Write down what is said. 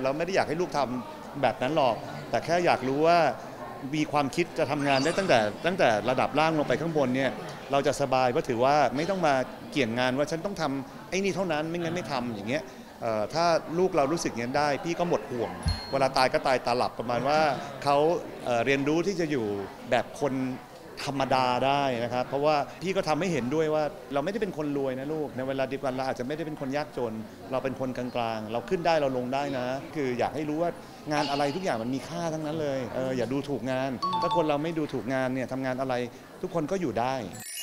เราไม่ได้อยากให้ลูกทำแบบนั้นหรอกแต่แค่อยากรู้ว่ามีความคิดจะทำงานได้ตั้งแต่ระดับล่างลงไปข้างบนเนี่ยเราจะสบายก็ถือว่าไม่ต้องมาเกี่ยงงานว่าฉันต้องทำไอ้นี่เท่านั้นไม่งั้นไม่ทำอย่างเงี้ยถ้าลูกเรารู้สึกอย่างนั้นได้พี่ก็หมดห่วงเวลาตายก็ตายตาหลับประมาณว่าเขาเรียนรู้ที่จะอยู่แบบคนธรรมดาได้นะครับเพราะว่าพี่ก็ทำให้เห็นด้วยว่าเราไม่ได้เป็นคนรวยนะลูกในเวลาเดียวกันเราอาจจะไม่ได้เป็นคนยากจนเราเป็นคนกลางๆเราขึ้นได้เราลงได้นะคืออยากให้รู้ว่างานอะไรทุกอย่างมันมีค่าทั้งนั้นเลยอย่าดูถูกงานถ้าคนเราไม่ดูถูกงานเนี่ยทำงานอะไรทุกคนก็อยู่ได้